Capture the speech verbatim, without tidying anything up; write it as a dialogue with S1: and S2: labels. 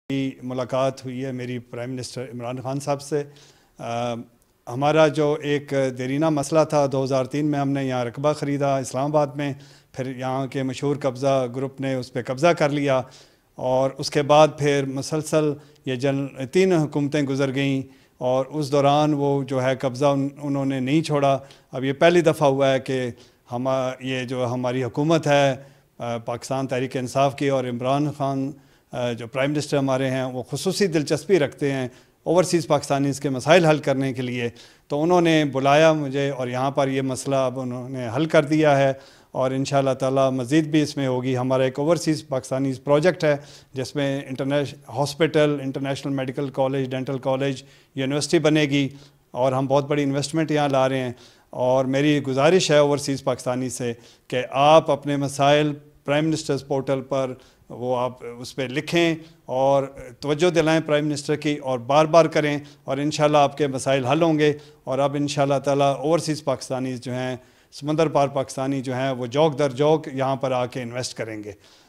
S1: کی ملاقات ہوئی ہے میری پرائم منسٹر عمران خان صاحب سے۔ آ, ہمارا جو ایک دیرینہ مسئلہ تھا دو ہزار تین میں ہم نے یہاں رقبہ خریدا اسلام آباد میں، پھر یہاں کے مشہور قبضہ گروپ نے اس پہ قبضہ کر لیا، اور اس کے بعد پھر مسلسل یہ جن تین حکومتیں گزر گئیں، اور اس دوران وہ جو ہے قبضہ انہوں نے نہیں چھوڑا۔ اب یہ پہلی دفعہ ہوا ہے کہ ہم یہ جو ہماری حکومت ہے پاکستان تحریک انصاف کی، اور عمران خان جو پرائم منسٹر ہمارے ہیں وہ خصوصی دلچسپی رکھتے ہیں اوورسیز پاکستانیز کے مسائل حل کرنے کے لیے، تو انہوں نے بلایا مجھے، اور یہاں پر یہ مسئلہ اب انہوں نے حل کر دیا ہے، اور انشاءاللہ تعالی مزید بھی اس میں ہوگی۔ ہمارا ایک اوورسیز پاکستانیز پروجیکٹ ہے جس میں international hospital, international medical college, dental college, university بنے گی، اور ہم بہت بڑی انویسٹمنٹ یہاں لا رہے ہیں۔ اور میری گزارش ہے اوورسیز پاکستانی سے کہ آپ اپنے مسائل پرائم منسٹرز پورٹل پر وہ آپ اس پہ لکھیں اور توجہ دلائیں پرائم منسٹر کی، اور بار بار کریں، اور انشاءاللہ آپ کے مسائل حل ہوں گے۔ اور اب انشاءاللہ تعالیٰ اوورسیز پاکستانیز جو ہیں، سمندر پار پاکستانی جو ہیں، وہ جوک در جوک یہاں پر آ کے انویسٹ کریں گے۔